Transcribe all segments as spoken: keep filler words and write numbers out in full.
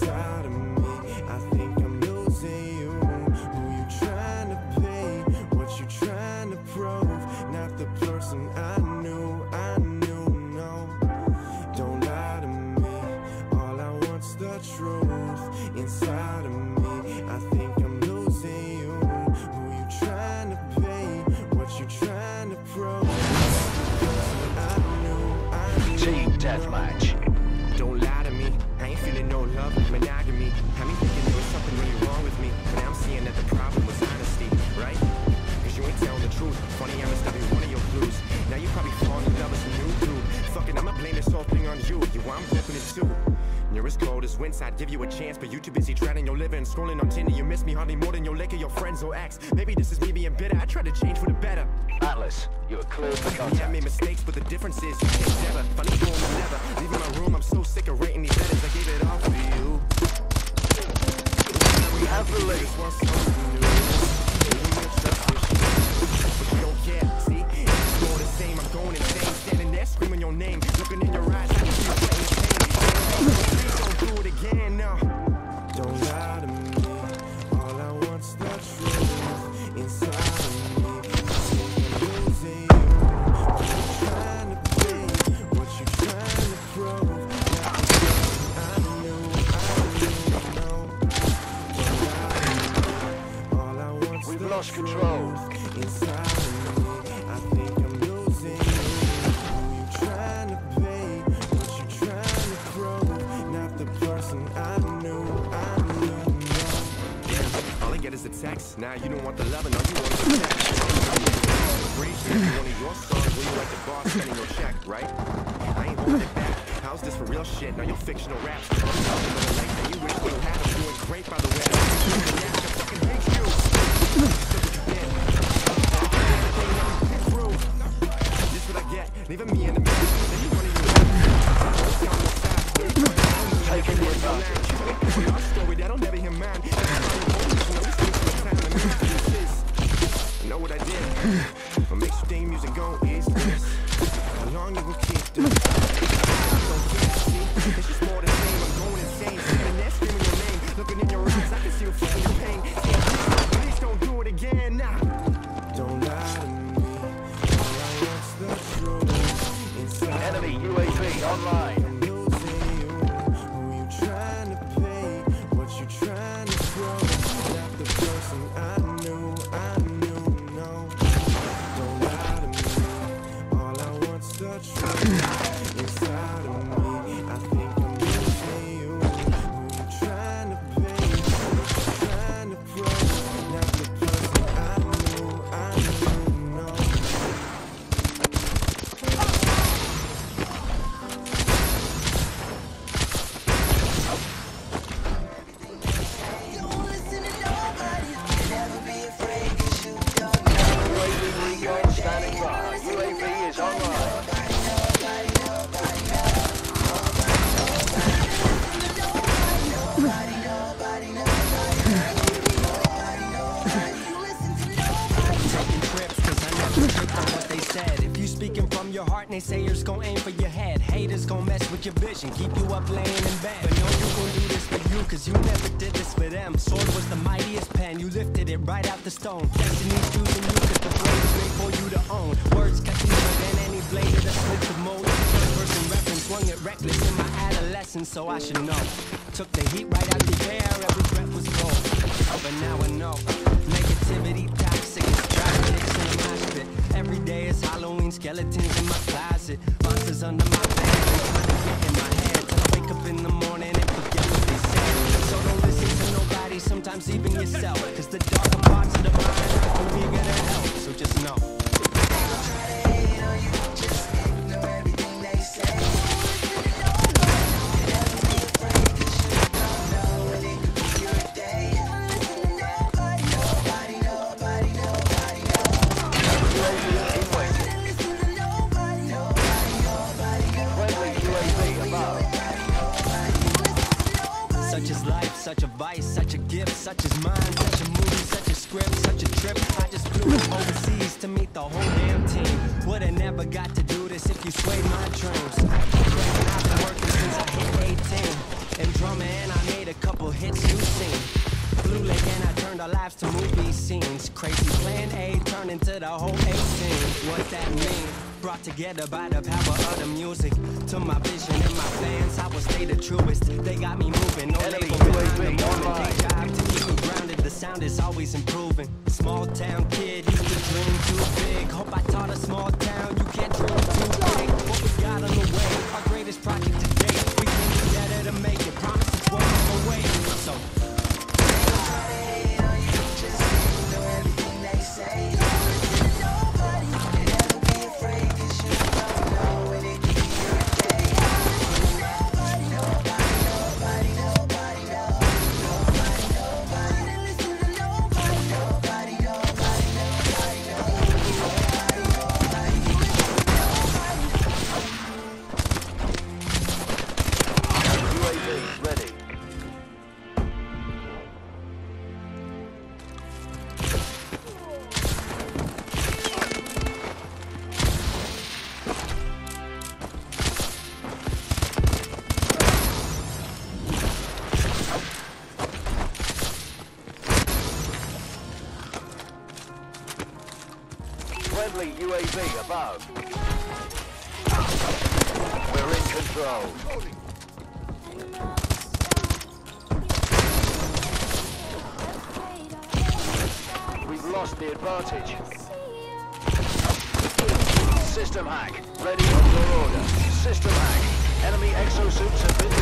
inside of me. I think I'm losing you. Who you trying to be? What you trying to prove? Not the person I knew, I knew, no. Don't lie to me. All I want's the truth inside of me. I think I'm losing you. Who you trying to be? What you trying to prove? I knew, I knew. Team Deathmatch. Don't lie to me. I ain't feeling no love, monogamy. Had me thinking there was something really wrong with me. But now I'm seeing that the problem was honesty, right? Cause you ain't telling the truth. Funny, I missed every one of your clues. Now you probably falling in love with some new dude. Fuck it, I'ma blame this whole thing on you. You, I'm hoping it too. You're as cold as winds, I'd give you a chance, but you too busy drowning your liver and scrolling on Tinder. You miss me hardly more than your liquor, your friends or ex. Maybe this is me being bitter, I tried to change for the better. Atlas, you are cleared for contact. Yeah, I made mistakes, but the difference is you can't never. Funny form or never. Leaving my room, I'm so sick of rating these letters. I gave it all for you. We have the lead. But you don't care, see? It's more the same, I'm going insane. Standing there screaming your name, looking in your eyes, I can see you playing the pain. Please don't do it again, no. Don't lie to me. All I want's the truth inside of me. I'm losing you. What you trying to be? What you trying to prove? I knew, I knew, no. Don't lie to me. All I want's We've the lost truth control. inside of me. I think I'm losing you. Who you trying to be? What you trying to prove? Not the person I knew, I knew, no. Damn, all I get is a text. Now you don't want the love and all you want is the text. One of your songs where you like the boss sending your check, right? I ain't holding it back. How's this for real shit? Now you're fictional raps. You wish you had them doing great, by the way. I fucking hate you. This what I get. Leaving me in the middle. Then you running your Taking the advantage. your story that'll never hear mine. Know what I did? What makes you think music go is this? How long you will keep this? I don't care, see? It's just more the same. I'm going insane. Standing there screaming your name. Looking in your eyes, I can see you feeling your pain. Please don't do it again now. Don't lie to me. All I want's the truth inside. Enemy U A V online. I'm losing you. Who you trying to be? What you trying to prove? Not the person I knew, I knew, no. Don't lie to me. All I want's the truth inside of me. I think I'm losing you. Who you trying to be? What you trying to prove? Not the person I knew, I knew, no. U A V recon standing by. U A V is online. Taking trips, cause I never tripped on what they said. If you speaking from your heart, naysayers gon' aim for your head. Haters gon' mess with your vision, keep you up laying in bed. But no, you gon' do this for you, cause you never did this for them. Sword was the mightiest pen, you lifted it right out the stone. Destiny's choosing you, cause the blade is made for you to own. Words cut deeper than any blade of the switch of mold. First person reference, swung it reckless in my adolescence, so I should know. Took the heat right out the air, every breath was cold. But now I know, negativity toxic, it's dropkicks in a mosh pit. Every day is Halloween, skeletons in my closet, monsters under my bed, they trying to get in my head. Till I wake up in the morning and forget what they said. So don't listen to nobody, sometimes even yourself, cause the darker parts of the mind are eager to help, so just know. Such is life, such a vice, such a gift, such is mine, such a movie, such a script, such a trip. I just flew overseas to meet the whole damn team. Would've never got to do this if you swayed my dreams. I've been working since I hit eighteen, and drumming, I made a hits you've seen. Blue Lake and I turned our lives to movie scenes. Crazy plan A turned into the whole eighteen. What that mean? Brought together by the power of the music. To my vision and my fans, I will stay the truest. They got me moving, no Enemy label U A behind V the moment. online. They job to keep me grounded. The sound is always improving. Small town kid used to dream too big. Hope I taught a small town you can't dream too big. What we got on the way, our greatest project to date. We can do better to make it. Promise it's one more away. So. Friendly U A V above. We're in control. We've lost the advantage. System hack. Ready on your order. System hack. Enemy exosuits have been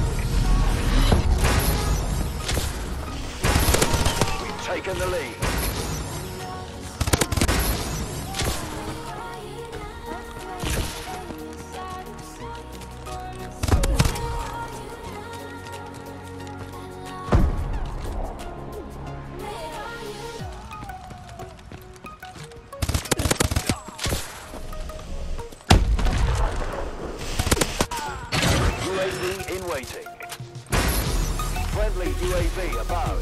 disabled. We've taken the lead. U A V in waiting. Friendly U A V above.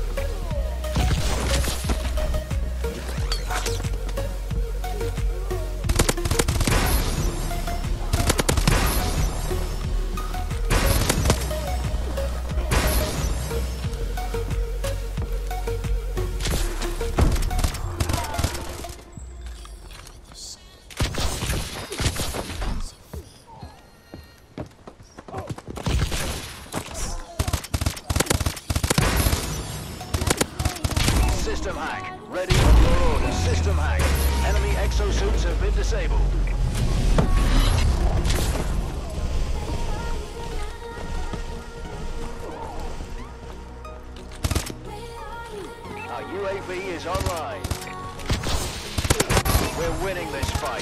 System hack. Ready on your order. System hack. Enemy exosuits have been disabled. Our U A V is online. We're winning this fight.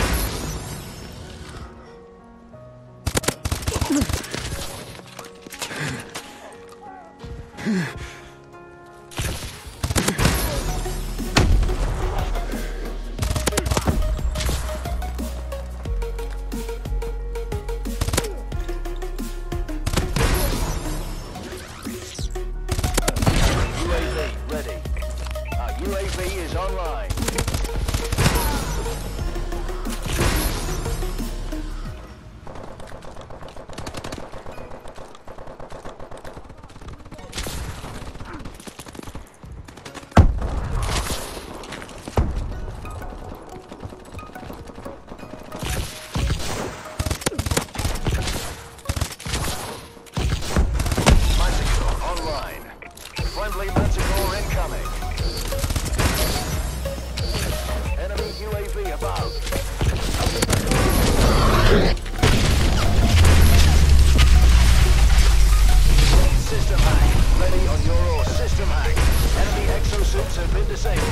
U A V ready. Our U A V is online. Manticore online. Friendly Manticore incoming. Enemy U A V above. System hack. Ready on your oar. System hack. Enemy exosuits have been disabled.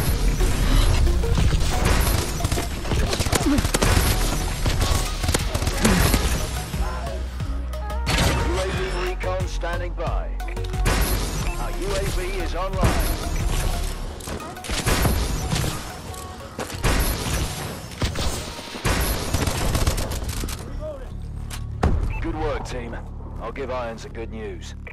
U A V recon standing by. Our U A V is online. Good work, team. I'll give Irons the good news.